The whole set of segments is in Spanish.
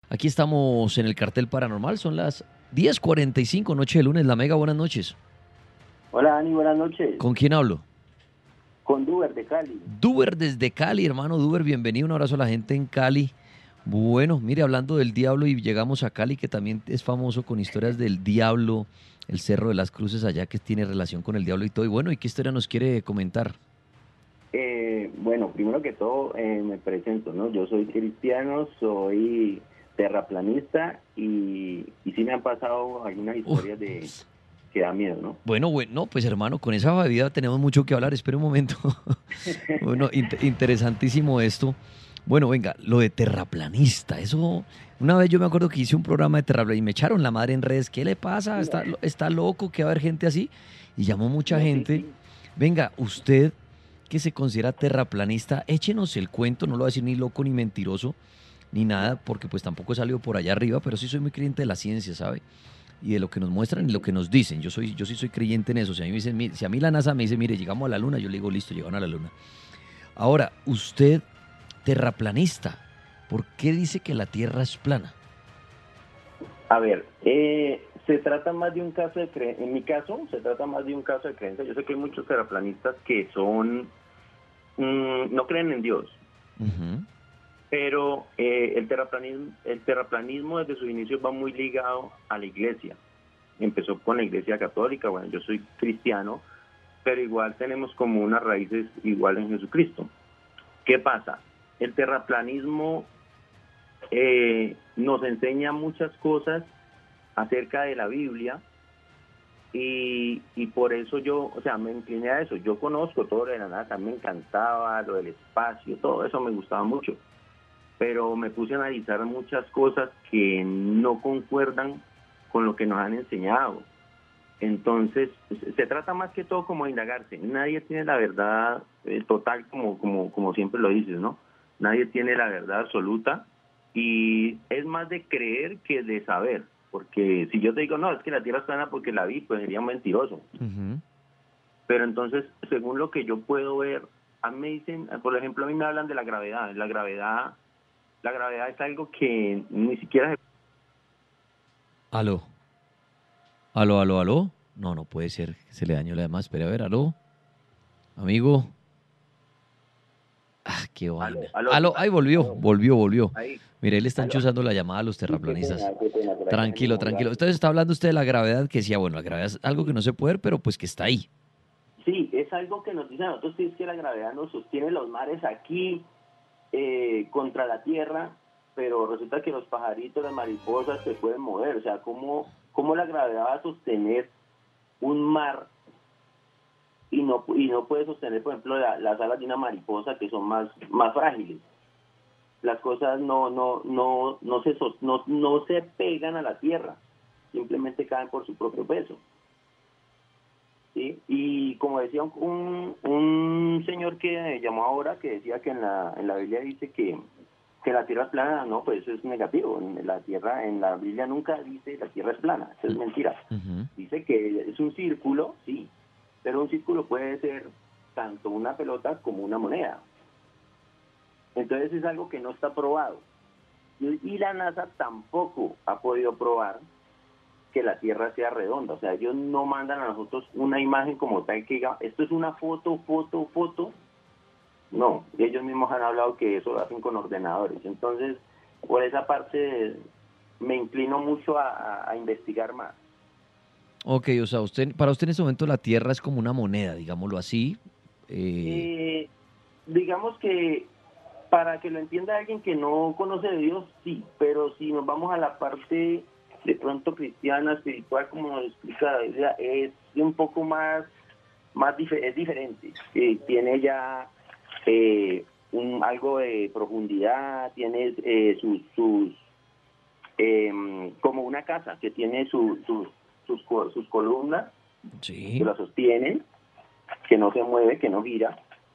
Aquí estamos en el cartel paranormal, son las 10:45, noche de lunes. La Mega, buenas noches. Hola Dani, buenas noches. ¿Con quién hablo? Con Duber de Cali. Duber desde Cali, hermano Duber, bienvenido, un abrazo a la gente en Cali. Bueno, mire, hablando del diablo y llegamos a Cali, que también es famoso con historias del diablo, el Cerro de las Cruces allá que tiene relación con el diablo y todo. Y bueno, ¿y qué historia nos quiere comentar? Bueno, primero que todo me presento, ¿no? Yo soy cristiano, soy terraplanista y sí me han pasado algunas Uf, historias de que da miedo, ¿no? bueno, pues hermano, con esa bebida tenemos mucho que hablar. Espera un momento. Bueno, interesantísimo esto. Bueno, venga, lo de terraplanista, eso, una vez yo me acuerdo que hice un programa de terraplanista y me echaron la madre en redes, ¿qué le pasa? ¿Está loco que va a haber gente así? Y llamó mucha No, sí, gente. sí. Venga, usted que se considera terraplanista, échenos el cuento, no lo voy a decir ni loco ni mentiroso, ni nada, porque pues tampoco he salido por allá arriba, pero sí soy muy creyente de la ciencia, ¿sabe? Y de lo que nos muestran y lo que nos dicen. Yo sí soy creyente en eso. Si a mí, me dicen, si a mí la NASA me dice, mire, llegamos a la luna, yo le digo, listo, llegaron a la luna. Ahora, usted, terraplanista, ¿por qué dice que la Tierra es plana? A ver, se trata más de un caso de creencia. En mi caso, se trata más de un caso de creencia. Yo sé que hay muchos terraplanistas que no creen en Dios. Ujú. Pero el terraplanismo desde sus inicios va muy ligado a la iglesia. Empezó con la iglesia católica, bueno, yo soy cristiano, pero igual tenemos como unas raíces igual en Jesucristo. ¿Qué pasa? El terraplanismo nos enseña muchas cosas acerca de la Biblia y por eso yo, o sea, me incliné a eso. Yo conozco todo lo de la NASA, me encantaba lo del espacio, todo eso me gustaba mucho, pero me puse a analizar muchas cosas que no concuerdan con lo que nos han enseñado. Entonces, se trata más que todo como de indagarse. Nadie tiene la verdad total, como siempre lo dices, ¿no? Nadie tiene la verdad absoluta y es más de creer que de saber. Porque si yo te digo, no, es que la Tierra es plana porque la vi, pues sería un mentiroso. Ujú. Pero entonces, según lo que yo puedo ver, a mí me dicen, por ejemplo, a mí me hablan de la gravedad. La gravedad es algo que ni siquiera se... Aló, aló. No, no puede ser, se le dañó la demás. Espera, a ver, aló, amigo. Ah, qué Aló, vaina. aló, ¿sí? Aló, ahí volvió. Ahí, Mire, ahí le están aló. chuzando la llamada a los Sí, terraplanistas. qué pena, por acá me Tranquilo, tranquilo. molestaron. Entonces está hablando usted de la gravedad, que decía, bueno, la gravedad es algo que no se puede ver, pero pues que está ahí. Sí, es algo que nos dicen a nosotros, que es que la gravedad nos sostiene los mares aquí contra la tierra, pero resulta que los pajaritos, las mariposas se pueden mover. O sea, ¿cómo la gravedad va a sostener un mar y no puede sostener, por ejemplo, las alas de una mariposa que son más frágiles? Las cosas no se pegan a la tierra, simplemente caen por su propio peso. ¿Sí? Y como decía un señor que llamó ahora, que decía que en la Biblia dice que la tierra es plana, no, pues eso es negativo. En la Biblia nunca dice la tierra es plana, eso es mentira. Ujú. Dice que es un círculo, sí, pero un círculo puede ser tanto una pelota como una moneda. Entonces es algo que no está probado. Y la NASA tampoco ha podido probar que la Tierra sea redonda. O sea, ellos no mandan a nosotros una imagen como tal que diga, esto es una foto. No, ellos mismos han hablado que eso lo hacen con ordenadores. Entonces, por esa parte me inclino mucho a investigar más. Ok, o sea, para usted en este momento la Tierra es como una moneda, digámoslo así. Eh, Eh, digamos que para que lo entienda alguien que no conoce de Dios, sí, pero si nos vamos a la parte de pronto cristiana, espiritual, como nos explica la Biblia, es un poco es diferente. Tiene ya algo de profundidad, tiene como una casa que tiene sus columnas que sí. la sostienen, que no se mueve, que no gira,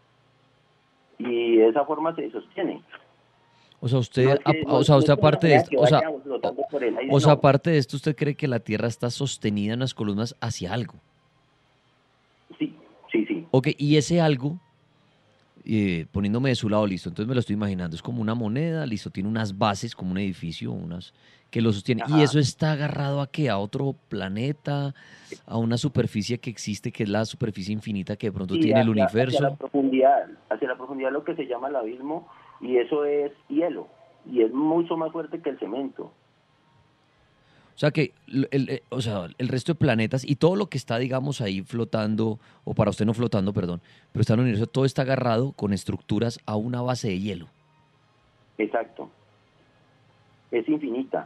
y de esa forma se sostiene. O sea, No usted, es que o sea, no usted es una aparte de moneda esto, que vayamos flotando por el aire, o sea, no. aparte de esto, ¿usted cree que la Tierra está sostenida en las columnas hacia algo? Sí, sí, sí. Ok, y ese algo, poniéndome de su lado, listo. Entonces me lo estoy imaginando. Es como una moneda, listo, tiene unas bases, como un edificio, unas que lo sostiene. ¿Y Ajá. eso está agarrado a qué? ¿A otro planeta? ¿A una superficie que existe, que es la superficie infinita que de pronto Y tiene el hacia universo? la profundidad lo que se llama el abismo, y eso es hielo, y es mucho más fuerte que el cemento. O sea que o sea, el resto de planetas y todo lo que está, digamos, ahí flotando, o para usted no flotando, perdón, pero está en el universo, todo está agarrado con estructuras a una base de hielo. Exacto, es infinita.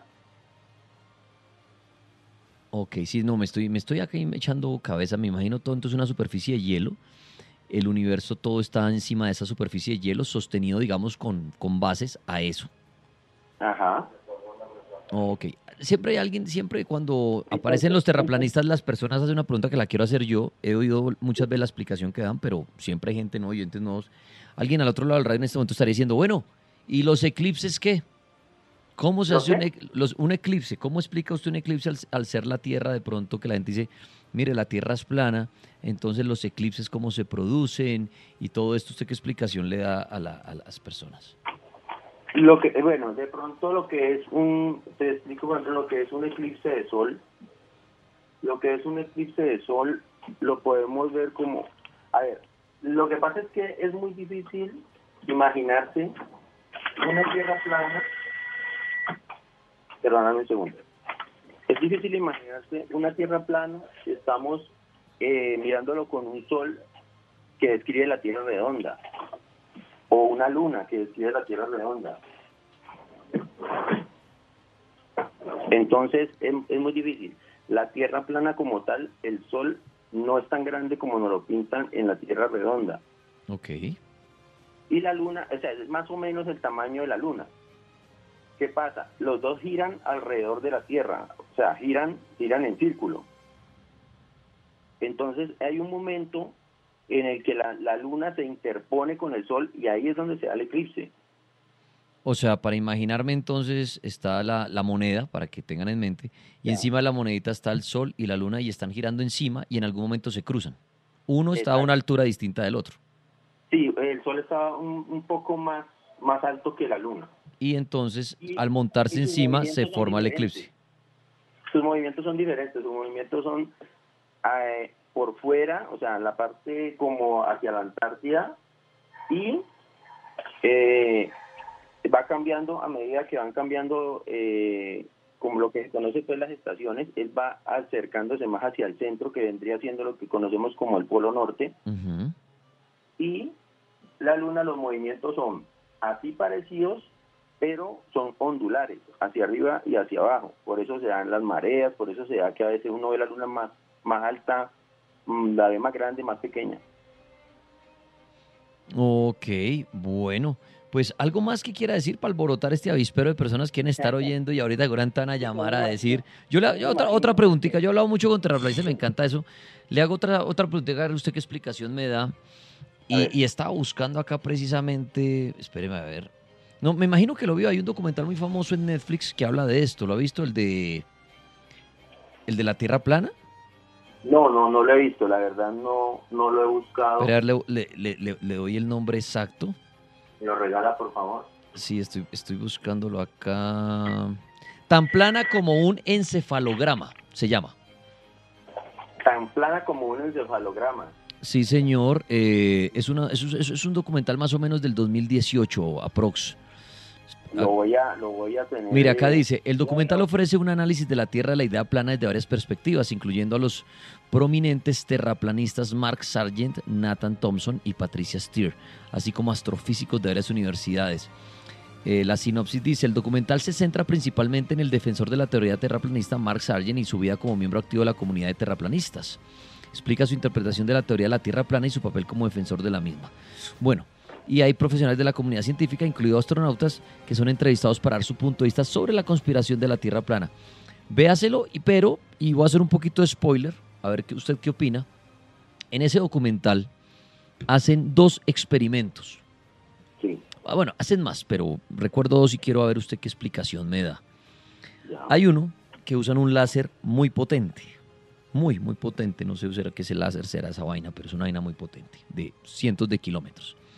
Ok, sí, no, me estoy acá echando cabeza, me imagino todo, entonces una superficie de hielo, el universo todo está encima de esa superficie de hielo, sostenido, digamos, con bases a eso. Ajá. Ok, siempre hay alguien, siempre cuando aparecen Entonces, los terraplanistas, las personas hacen una pregunta que la quiero hacer yo, he oído muchas veces la explicación que dan, pero siempre hay gente, no, oyentes nuevos. Alguien al otro lado del radio en este momento estaría diciendo, bueno, ¿y los eclipses qué? ¿Cómo se ¿lo hace qué? un eclipse? ¿Cómo explica usted un eclipse al ser la Tierra de pronto que la gente dice, mire, la Tierra es plana, entonces los eclipses cómo se producen y todo esto? ¿Usted qué explicación le da a las personas? Bueno, de pronto te explico, por ejemplo, lo que es un eclipse de sol. Lo que es un eclipse de sol lo podemos ver como, a ver, lo que pasa es que es muy difícil imaginarse una tierra plana, perdóname un segundo, es difícil imaginarse una tierra plana si estamos mirándolo con un sol que describe la tierra redonda, o una luna que describe la tierra redonda. Entonces es muy difícil. La tierra plana como tal, el sol no es tan grande como nos lo pintan en la tierra redonda. Ok. Y la luna, o sea, es más o menos el tamaño de la luna. ¿Qué pasa? Los dos giran alrededor de la tierra, o sea, giran en círculo. Entonces hay un momento en el que la luna se interpone con el sol, y ahí es donde se da el eclipse. O sea, para imaginarme entonces está la moneda, para que tengan en mente, y Ya. encima de la monedita está el sol y la luna y están girando encima y en algún momento se cruzan. Uno está a una Exacto. altura distinta del otro. Sí, el sol está un poco más alto que la luna. Y entonces, Y, al y montarse sus encima, se movimientos son forma el diferentes. eclipse. Sus movimientos son diferentes, sus movimientos son por fuera, o sea, la parte como hacia la Antártida, y eh, va cambiando a medida que van cambiando, como lo que se conoce pues las estaciones. Él va acercándose más hacia el centro, que vendría siendo lo que conocemos como el Polo Norte, Ujú. y la Luna, los movimientos son así parecidos, pero son ondulares, hacia arriba y hacia abajo. Por eso se dan las mareas, por eso se da que a veces uno ve la Luna más alta, la ve más grande, más pequeña. Ok, bueno. Pues algo más que quiera decir para alborotar este avispero de personas que quieren estar oyendo y ahorita ahora van a llamar a decir. Yo me Otra imagino preguntita, que yo he hablado mucho con terraplanistas, me encanta eso. Le hago otra preguntita, a ver usted qué explicación me da. a ver, Y estaba buscando acá precisamente, espéreme a ver. No, me imagino que lo vio, hay un documental muy famoso en Netflix que habla de esto. ¿Lo ha visto? El de la Tierra plana. no lo he visto, la verdad no lo he Espera, buscado. a ver, le doy el nombre exacto. ¿Me lo regala, por favor? Sí, estoy buscándolo acá. Tan plana como un encefalograma, se llama. Tan plana como un encefalograma. Sí, señor. Es un documental más o menos del 2018, aprox. Ah, Lo voy a tener. mira, acá dice, el documental Bueno, ofrece un análisis de la Tierra de la idea plana desde varias perspectivas, incluyendo a los prominentes terraplanistas Mark Sargent, Nathan Thompson y Patricia Steer, así como astrofísicos de varias universidades. La sinopsis dice, el documental se centra principalmente en el defensor de la teoría terraplanista Mark Sargent y su vida como miembro activo de la comunidad de terraplanistas. Explica su interpretación de la teoría de la Tierra plana y su papel como defensor de la misma. Bueno, y hay profesionales de la comunidad científica, incluidos astronautas, que son entrevistados para dar su punto de vista sobre la conspiración de la Tierra plana. Véaselo, y voy a hacer un poquito de spoiler, a ver usted qué opina. En ese documental hacen dos experimentos. sí, Bueno, hacen más, pero recuerdo dos y quiero ver usted qué explicación me da. ya. Hay uno que usan un láser muy potente, muy potente, no sé, será que ese láser será esa vaina, pero es una vaina muy potente, de cientos de kilómetros.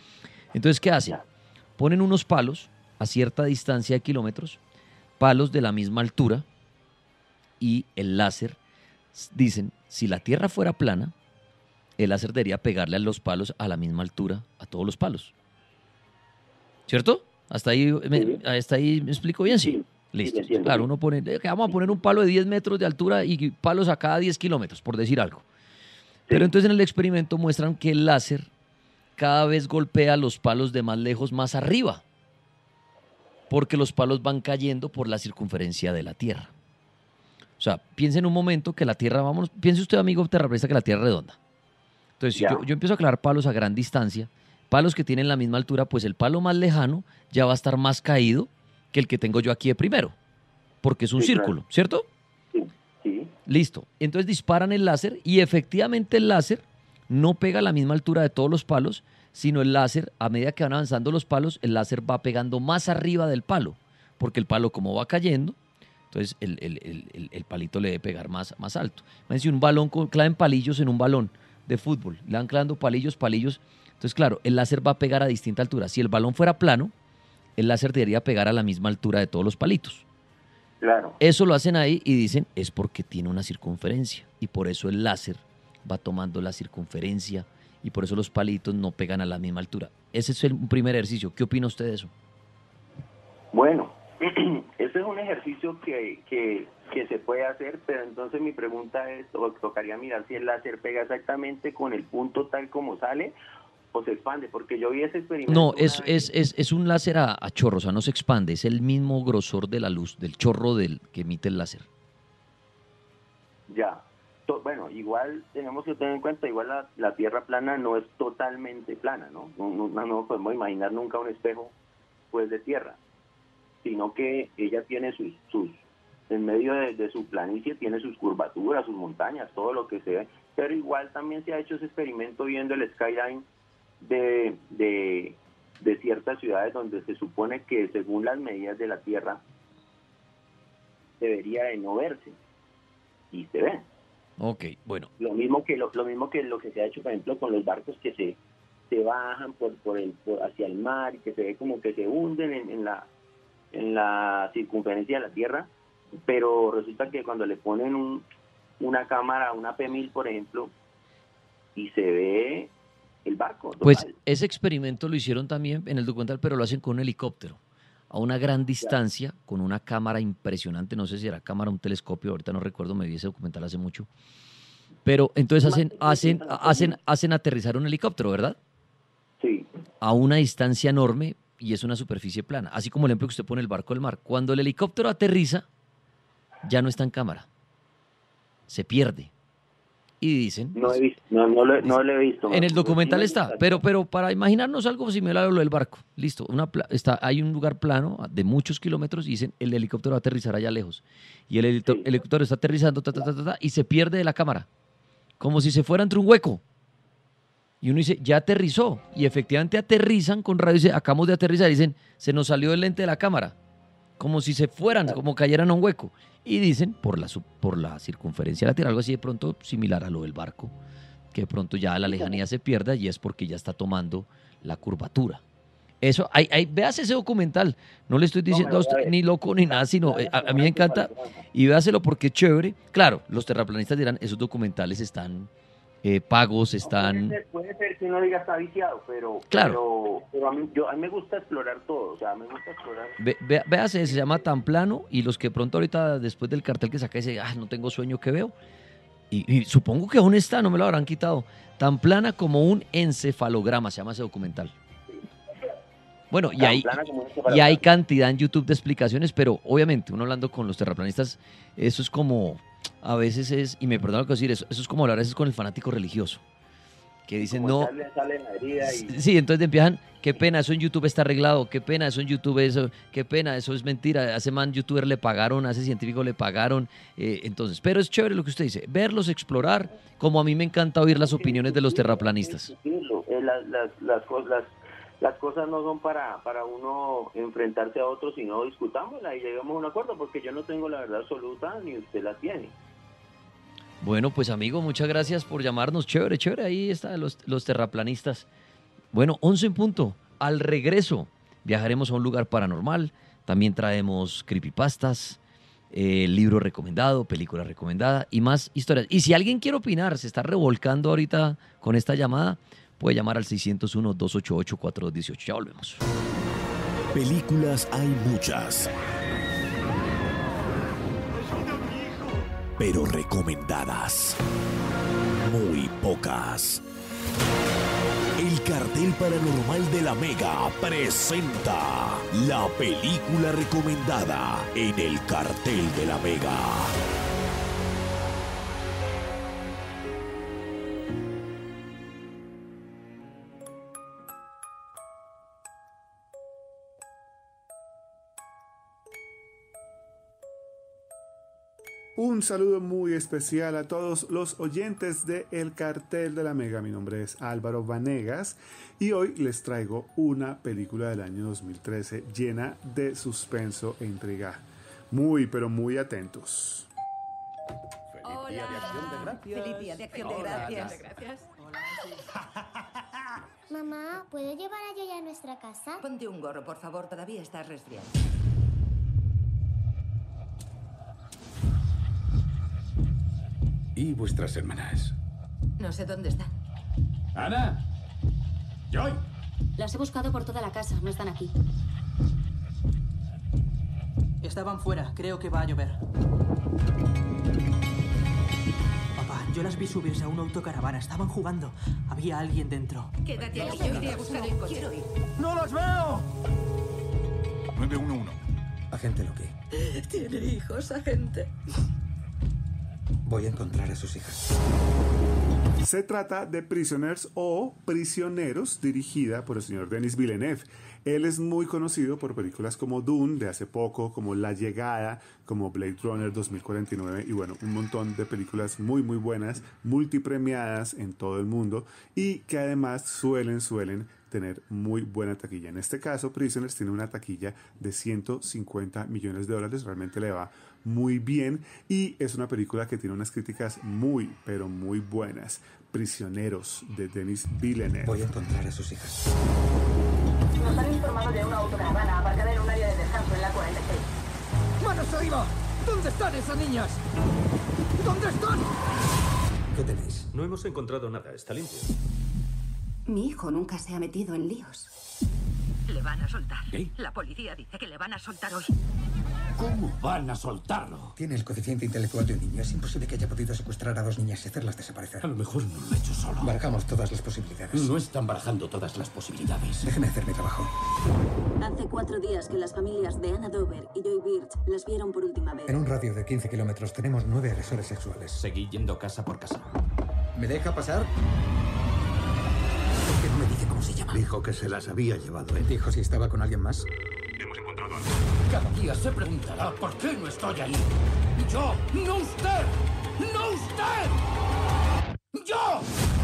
Entonces, ¿qué hacen? Ya. Ponen unos palos a cierta distancia de kilómetros, palos de la misma altura, y el láser, dicen, si la Tierra fuera plana, el láser debería pegarle a los palos a la misma altura, a todos los palos. ¿Cierto? Sí. Hasta ahí me explico bien, sí. Sí, sí, Listo. entiendo, Claro, sí. uno pone, vamos a poner un palo de 10 metros de altura y palos a cada 10 kilómetros, por decir algo. Pero Sí, entonces en el experimento muestran que el láser cada vez golpea los palos de más lejos más arriba, porque los palos van cayendo por la circunferencia de la Tierra. O sea, piense en un momento que la Tierra, vamos, piense usted, amigo terraplanista, que la Tierra es redonda. Entonces, si yo, ya, yo empiezo a clavar palos a gran distancia, palos que tienen la misma altura, pues el palo más lejano ya va a estar más caído que el que tengo yo aquí de primero, porque es un sí, claro. círculo, ¿cierto? Sí, sí, Listo. Entonces disparan el láser y efectivamente el láser no pega a la misma altura de todos los palos, sino el láser, a medida que van avanzando los palos, el láser va pegando más arriba del palo, porque el palo como va cayendo, entonces el palito le debe pegar más alto. Imagínense un balón, claven palillos en un balón de fútbol, le van clavando palillos. Entonces, claro, el láser va a pegar a distinta altura. Si el balón fuera plano, el láser debería pegar a la misma altura de todos los palitos. claro. Eso lo hacen ahí y dicen, es porque tiene una circunferencia. Y por eso el láser va tomando la circunferencia y por eso los palitos no pegan a la misma altura. Ese es un primer ejercicio. ¿Qué opina usted de eso? Bueno, ese es un ejercicio que se puede hacer, pero entonces mi pregunta es, tocaría mirar si el láser pega exactamente con el punto tal como sale o se expande, porque yo vi ese No, experimento es, una vez. es, es, es un láser a chorro, o sea, no se expande, es el mismo grosor de la luz, del chorro que emite el láser. Ya. Bueno, igual tenemos que tener en cuenta, igual la Tierra plana no es totalmente plana, ¿no? No podemos imaginar nunca un espejo pues de tierra, sino que ella tiene en medio de su planicie tiene sus curvaturas, sus montañas, todo lo que se ve, pero igual también se ha hecho ese experimento viendo el skyline de ciertas ciudades donde se supone que según las medidas de la Tierra debería de no verse, y se ve. Ok, bueno, Lo mismo que lo que se ha hecho, por ejemplo, con los barcos que se bajan hacia el mar y que se ve como que se hunden en la circunferencia de la Tierra, pero resulta que cuando le ponen una cámara, una P1000, por ejemplo, y se ve el barco pues total. ese experimento lo hicieron también en el documental, pero lo hacen con un helicóptero, a una gran Ya. distancia, con una cámara impresionante, no sé si era cámara o un telescopio, ahorita no recuerdo, me vi ese documental hace mucho. Pero entonces Más que todo usan la P1000. hacen aterrizar un helicóptero, ¿verdad? Sí, A una distancia enorme y es una superficie plana. Así como el ejemplo que usted pone el barco del mar. Cuando el helicóptero aterriza, ya no está en cámara. Se pierde. Y dicen, no he visto, no lo he visto. en el Sí documental me está, gustaría. pero para imaginarnos algo similar a lo del barco, listo, hay un lugar plano de muchos kilómetros y dicen, el helicóptero va a aterrizar allá lejos. Y Sí, helicóptero está aterrizando, y se pierde de la cámara, como si se fuera entre un hueco. Y uno dice, ya aterrizó. Y efectivamente aterrizan con radio y dice, acabamos de aterrizar. Y dicen, se nos salió el lente de la cámara. Como si se fueran, claro. como cayeran a un hueco. Y dicen, por la circunferencia de la Tierra, algo así de pronto similar a lo del barco, que de pronto ya la lejanía se pierda y es porque ya está tomando la curvatura. Eso, veas ese documental. No le estoy No, me diciendo a lo voy usted a ver. ni loco ni nada, sino La a mí me semana que encanta falta. y véaselo porque es chévere. Claro, los terraplanistas dirán, esos documentales están pagos, No, puede están... ser, puede ser que uno diga está viciado, Claro, pero a mí me gusta explorar todo, o sea, me gusta explorar. véase, se llama Tan Plano y los que pronto ahorita después del cartel que saca dice, no tengo sueño que veo. Y supongo que aún está, no me lo habrán quitado. Tan plana como un encefalograma, se llama ese documental. Bueno, Tan plana como un y hay encefalograma. cantidad en YouTube de explicaciones, pero obviamente uno hablando con los terraplanistas, eso es como, a veces es, y me perdono lo que decir, eso es como hablar a veces con el fanático religioso, que Y dicen, como no, echarle sal en la herida y sí, entonces empiezan, qué pena, eso en YouTube está arreglado, qué pena, eso en YouTube, eso, qué pena, eso es mentira, a ese man youtuber le pagaron, a ese científico le pagaron, entonces, pero es chévere lo que usted dice, verlos, explorar, como a mí me encanta oír las hay que opiniones de los discutirlo, hay que terraplanistas. discutirlo. Las cosas no son para uno enfrentarse a otros, sino discutámosla y lleguemos a un acuerdo, porque yo no tengo la verdad absoluta ni usted la tiene. Bueno, pues amigo, muchas gracias por llamarnos, chévere, chévere, ahí está los terraplanistas. Bueno, 11 en punto. Al regreso, viajaremos a un lugar paranormal. También traemos creepypastas, libro recomendado, película recomendada y más historias. Y si alguien quiere opinar, se está revolcando ahorita con esta llamada, puede llamar al 601-288-4218. Ya volvemos. Películas hay muchas, pero recomendadas muy pocas. El Cartel Paranormal de la Mega presenta la película recomendada en el Cartel de la Mega. Un saludo muy especial a todos los oyentes de El Cartel de la Mega. Mi nombre es Álvaro Vanegas y hoy les traigo una película del año 2013 llena de suspenso e intriga. Muy, pero muy atentos. Feliz Día de Acción de Gracias. Feliz Día de Acción de Gracias. Mamá, ¿puedo llevar a Yoya a nuestra casa? Ponte un gorro, por favor, todavía estás resfriado. ¿Y vuestras hermanas? No sé dónde están. ¡Ana! ¡Joy! Las he buscado por toda la casa, no están aquí. Estaban fuera, creo que va a llover. Papá, yo las vi subirse a una autocaravana, estaban jugando. Había alguien dentro. Quédate aquí, yo iré a buscar el coche. Quiero ir. ¡No los veo! 911. Agente Loki. Tiene hijos, agente. Voy a encontrar a sus hijas. Se trata de Prisoners o Prisioneros, dirigida por el señor Denis Villeneuve. Él es muy conocido por películas como Dune de hace poco, como La Llegada, como Blade Runner 2049 y bueno, un montón de películas muy muy buenas, multipremiadas en todo el mundo y que además suelen tener muy buena taquilla. En este caso, Prisoners tiene una taquilla de 150 millones de dólares, realmente le va muy bien y es una película que tiene unas críticas muy, pero muy buenas. Prisioneros, de Denis Villeneuve. Voy a encontrar a sus hijas. Nos han informado de una autocaravana aparcada en un área de descanso en la 46. ¡Manos arriba! ¿Dónde están esas niñas? ¿Dónde están? ¿Qué tenéis? No hemos encontrado nada, está limpio. Mi hijo nunca se ha metido en líos. Le van a soltar. ¿Qué? La policía dice que le van a soltar hoy. ¿Cómo van a soltarlo? Tiene el coeficiente intelectual de un niño. Es imposible que haya podido secuestrar a dos niñas y hacerlas desaparecer. A lo mejor no lo he hecho solo. Barajamos todas las posibilidades. No están barajando todas las posibilidades. Déjeme hacer mi trabajo. Hace 4 días que las familias de Anna Dover y Joy Birch las vieron por última vez. En un radio de 15 kilómetros tenemos 9 agresores sexuales. Seguí yendo casa por casa. ¿Me deja pasar? ¿Por qué no me dice cómo se llama? Dijo que se las había llevado él. ¿Dijo si estaba con alguien más? Hemos encontrado algo. Cada día se preguntará por qué no estoy ahí. Yo, no usted. ¡No usted! ¡Yo!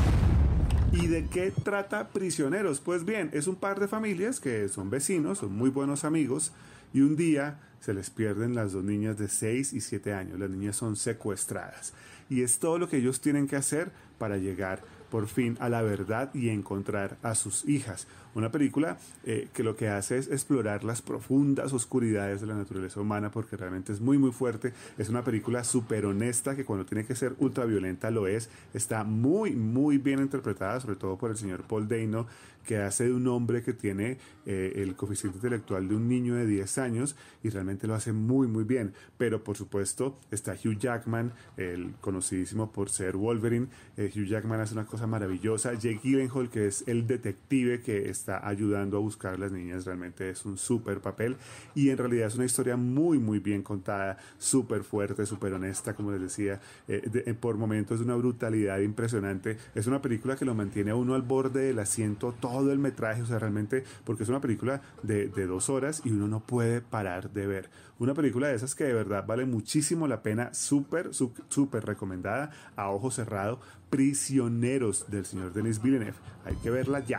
¿Y de qué trata Prisioneros? Pues bien, es un par de familias que son vecinos, son muy buenos amigos y un día se les pierden las dos niñas de 6 y 7 años. Las niñas son secuestradas y es todo lo que ellos tienen que hacer para llegar por fin a la verdad y encontrar a sus hijas. Una película que lo que hace es explorar las profundas oscuridades de la naturaleza humana porque realmente es muy muy fuerte. Es una película súper honesta que cuando tiene que ser ultraviolenta lo es. Está muy muy bien interpretada, sobre todo por el señor Paul Dano, que hace de un hombre que tiene el coeficiente intelectual de un niño de 10 años y realmente lo hace muy muy bien. Pero por supuesto está Hugh Jackman, el conocidísimo por ser Wolverine. Hugh Jackman hace una cosa maravillosa. Jake Gyllenhaal, que es el detective que está ayudando a buscar a las niñas, realmente es un súper papel y en realidad es una historia muy muy bien contada, súper fuerte, súper honesta, como les decía, por momentos de una brutalidad impresionante. Es una película que lo mantiene a uno al borde del asiento todo el metraje, o sea, realmente, porque es una película de 2 horas y uno no puede parar de ver. Una película de esas que de verdad vale muchísimo la pena, súper recomendada, a ojo cerrado. Prisioneros, del señor Denis Villeneuve. Hay que verla ya.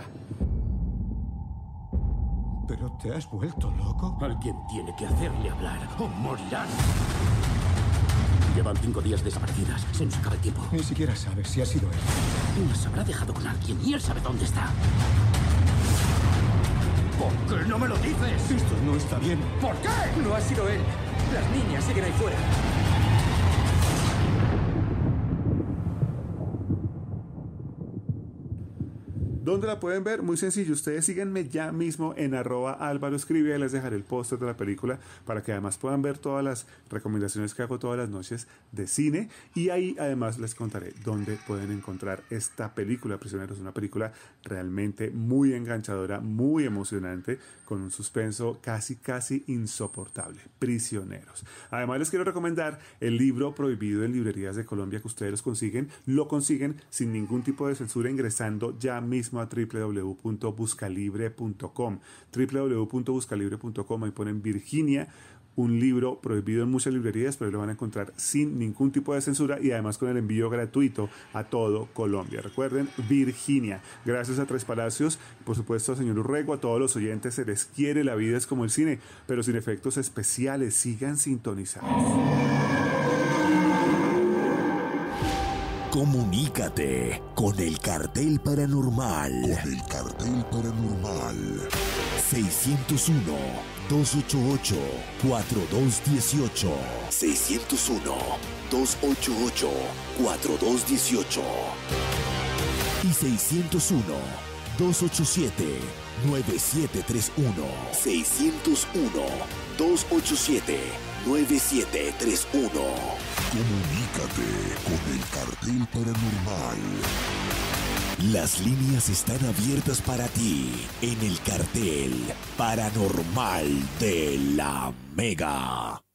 ¿Pero te has vuelto loco? Alguien tiene que hacerle hablar o morirán. Llevan 5 días desaparecidas. Se nos acaba el tiempo. Ni siquiera sabes si ha sido él. Las habrá dejado con alguien y él sabe dónde está. ¿Por qué no me lo dices? Esto no está bien. ¿Por qué? No ha sido él. Las niñas siguen ahí fuera. ¿Dónde la pueden ver? Muy sencillo, ustedes síganme ya mismo en @AlvaroEscribe, ahí les dejaré el póster de la película para que además puedan ver todas las recomendaciones que hago todas las noches de cine, y ahí además les contaré dónde pueden encontrar esta película, Prisioneros, una película realmente muy enganchadora, muy emocionante, con un suspenso casi insoportable. Prisioneros. Además les quiero recomendar el libro prohibido en librerías de Colombia, que ustedes lo consiguen sin ningún tipo de censura ingresando ya mismo a www.buscalibre.com. www.buscalibre.com. Ahí ponen Virginia, un libro prohibido en muchas librerías, pero lo van a encontrar sin ningún tipo de censura y además con el envío gratuito a todo Colombia. Recuerden, Virginia. Gracias a Tres Palacios, por supuesto a señor Urrego, a todos los oyentes, se les quiere, la vida es como el cine, pero sin efectos especiales. Sigan sintonizados. Comunícate con el Cartel Paranormal. 601-288-4218. 601-288-4218. Y 601-287-9731. 601-287-9731. Comunícate con el Cartel Paranormal. Las líneas están abiertas para ti en el Cartel Paranormal de la Mega.